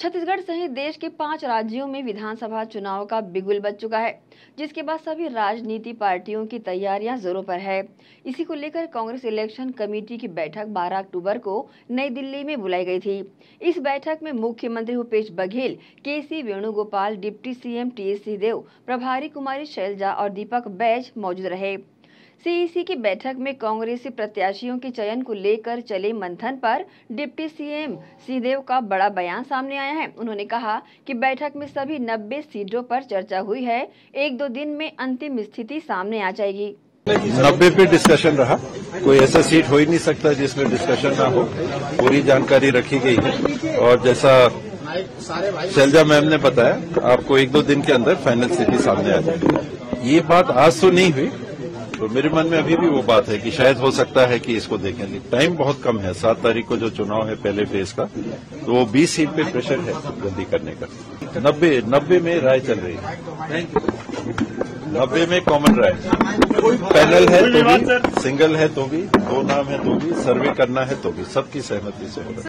छत्तीसगढ़ सहित देश के 5 राज्यों में विधानसभा चुनाव का बिगुल बज चुका है, जिसके बाद सभी राजनीति पार्टियों की तैयारियां जोरों पर है। इसी को लेकर कांग्रेस इलेक्शन कमेटी की बैठक 12 अक्टूबर को नई दिल्ली में बुलाई गई थी। इस बैठक में मुख्यमंत्री Bhupesh Baghel, KC Venugopal, deputy CM TS Singhdeo, प्रभारी कुमारी शैलजा और दीपक बैज मौजूद रहे। सीईसी की बैठक में कांग्रेसी प्रत्याशियों के चयन को लेकर चले मंथन पर डिप्टी सीएम सिंहदेव का बड़ा बयान सामने आया है। उन्होंने कहा कि बैठक में सभी 90 सीटों पर चर्चा हुई है। 1-2 दिन में अंतिम स्थिति सामने आ जाएगी। 90 पे डिस्कशन रहा, कोई ऐसा सीट हो ही नहीं सकता जिसमें डिस्कशन ना हो। पूरी जानकारी रखी गई है और जैसा शैलजा मैम ने बताया, आपको 1-2 दिन के अंदर फाइनल स्थिति सामने आ जाएगी। ये बात आज तो नहीं हुई, तो मेरे मन में अभी भी वो बात है कि शायद हो सकता है कि इसको देखेंगे। टाइम बहुत कम है, 7 तारीख को जो चुनाव है पहले फेज का, तो वो 20 सीट पे प्रेशर है जल्दी करने का। 90 में राय चल रही है। 90 में कॉमन राय, पैनल है तो भी, सिंगल है तो भी, 2 नाम है तो भी, सर्वे करना है तो भी, सबकी सहमति से हो रहा है।